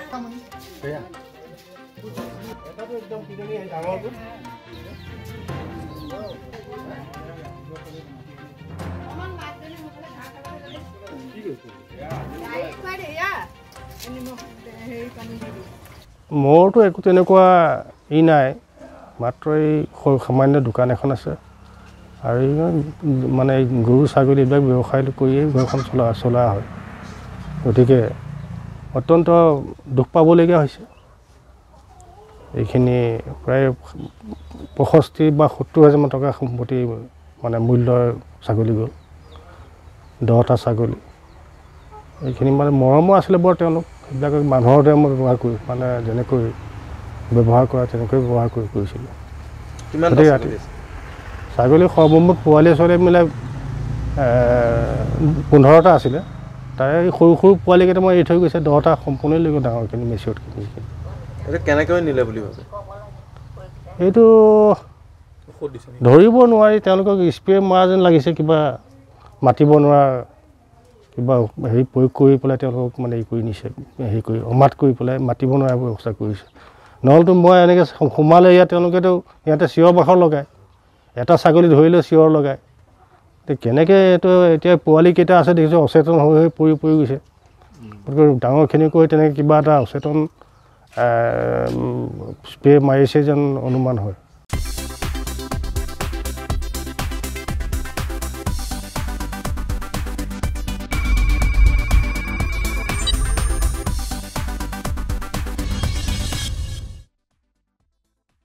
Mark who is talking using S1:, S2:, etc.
S1: মোৰতো একো তেনেকুৱা ই নাই মাত্ৰ এই সামান্য দোকান এখন আছে আৰু মানে গৰু ছাগলী এইবিলাক ব্যৱসায় কৰিয়ে ঘৰখন চলা হয় গতিকে অত্যন্ত দুখ পাবলগীয়া হৈছে এইখিনি প্ৰায় 65 বা 70,000 টকা সম্পত্তি মানে মূল্যৰ ছাগলী গ'ল 10টা ছাগলী এইখিনি মানে মৰমো আছিলে বৰ তেওঁলোক এইবিলাক মানুহৰ দৰে মই ব্যৱহাৰ কৰি মানে যেনেকৈ ব্যৱহাৰ কৰা তেনেকৈ ব্যৱহাৰ কৰিছিলোঁ ছাগলী সৰ্বমুঠ পোৱালি চলে মিলাই 15টা আছিলে তাৰে সৰু সৰু পোৱালিকেইটা মই এৰি থৈ গৈছে 10টা সম্পূৰ্ণ লৈ গ'ল ডাঙৰখিনি মেচিয়ৰখিনি
S2: এইটো কেনেকৈ নিলে বুলি ভাবে
S1: এইটো ধৰিব নোৱাৰি তেওঁলোকক স্প্ৰে মাৰা যেন লাগিছে কিবা মাতিব নোৱাৰা কিবা হেৰি প্ৰয়োগ কৰি পেলাই তেওঁলোকক মানে ই কৰি নিছে হেৰি কৰি অমাত কৰি পেলাই মাতিব নোৱাৰা ব্যৱস্থা কৰিছে নহ'লেতো মই এনেকৈ সোমালে ইয়াত তেওঁলোকেতো ইয়াতে চিঞৰ বাখৰ লগায় এটা ছাগলী ধৰিলে চিঞৰ লগায় কেনেকৈ এইটো এতিয়া পোৱালিকেইটা আছে দেখিছোঁ অচেতন হৈ পৰি গৈছে গতিকে ডাঙৰখিনিকৈ তেনেকৈ কিবা এটা অচেতন স্প্ৰে মাৰিছে যেন অনুমান হয়